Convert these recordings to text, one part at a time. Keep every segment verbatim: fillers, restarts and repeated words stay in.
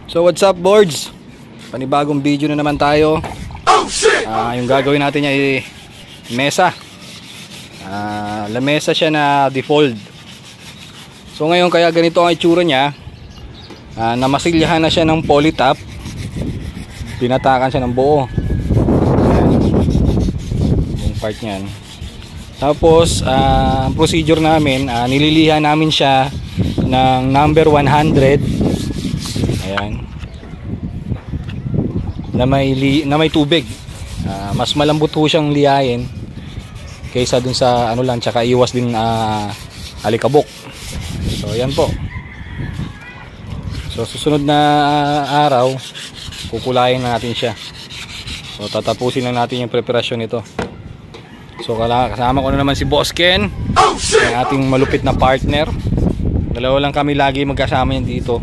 So what's up boards? Panibagong video na naman tayo. Oh shit! Uh, yung gagawin natin niya ay mesa. Uh, la mesa siya na default. So ngayon kaya ganito ang itsura niya. Uh, namasilyahan na siya ng polytop. Pinatakan siya ng buo. Ayan. Yung part niyan. Tapos uh, ang procedure namin, uh, nililihan namin siya ng number one hundred. Ayan. Na may, li, na may tubig. Uh, mas malambot ho siyang liyain kaysa dun sa ano lang, tsaka iwas din uh, alikabok. So ayan po. So susunod na araw kukulayin na natin siya. So tatapusin na natin yung preparasyon nito. So kasama ko na naman si Boss Ken, oh, ang ating malupit na partner. Dalawa lang kami lagi magkasama yan dito.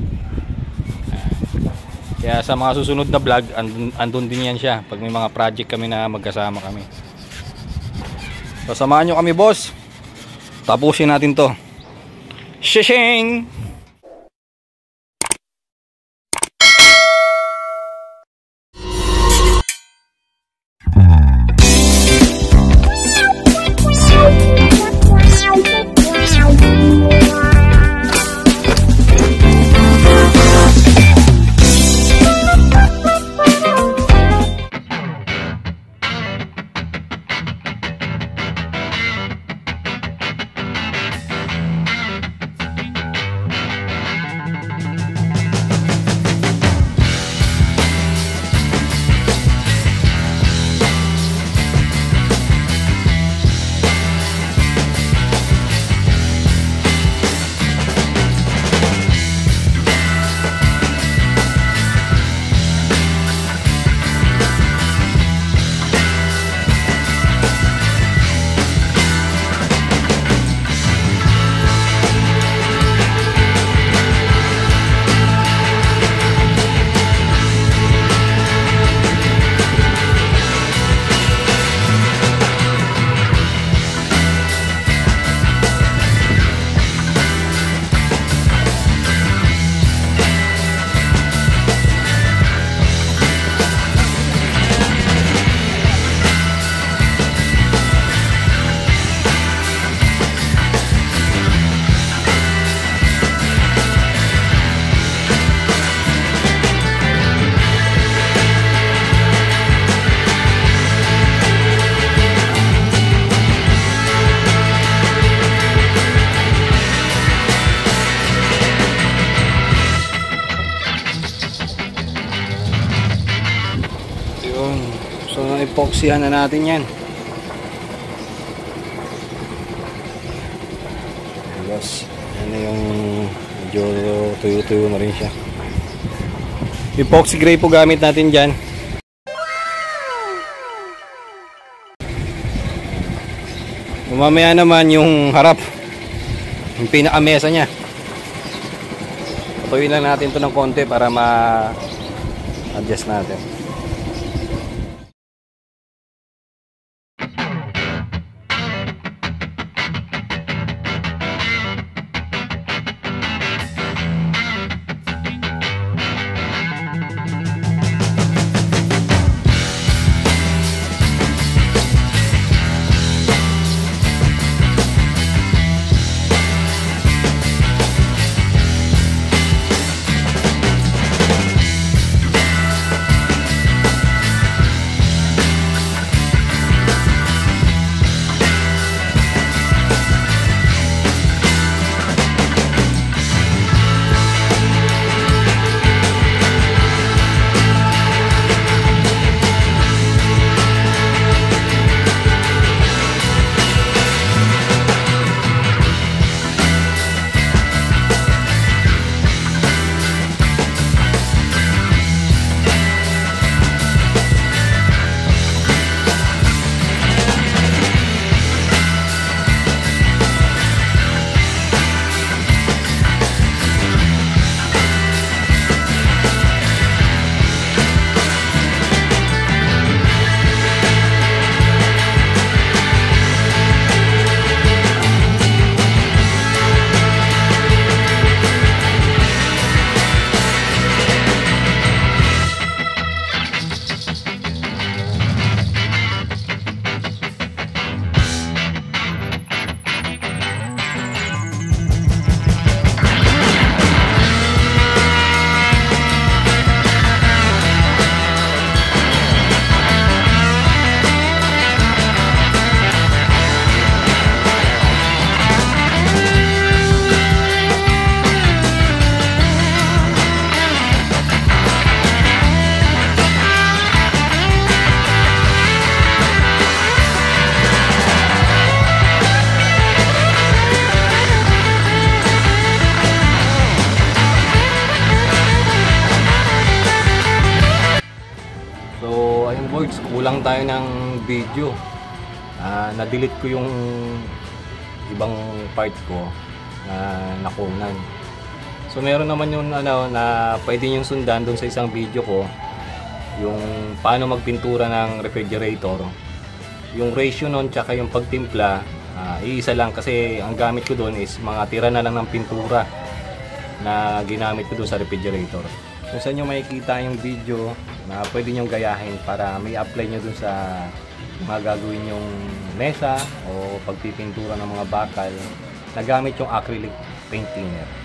Kaya sa mga susunod na vlog, andun, andun din yan siya pag may mga project kami na magkasama kami. So samahan nyo kami boss. Tapusin natin to. Shishing! So epoxyhan na natin yan. Yes, yan na yung medyo tuyo-tuyo na rin siya. Epoxy gray po gamit natin dyan. Mamaya naman yung harap, yung pinakamesa nya. Patuloy lang natin ito ng konti para ma-adjust natin. kulang tayo ng video. Uh, na-delete ko yung ibang part ko na nakunan. So meron naman yung ano na pwede yung sundan doon sa isang video ko, yung paano magpintura ng refrigerator. Yung ratio nun tsaka yung pagtimpla, uh, iisa lang kasi ang gamit ko doon is mga tira na lang ng pintura na ginamit ko doon sa refrigerator. Kung saan nyo makikita yung video na pwede nyo gayahin para may apply nyo doon sa mga gagawin yung mesa o pagpipintura ng mga bakal na gamit yung acrylic paint thinner.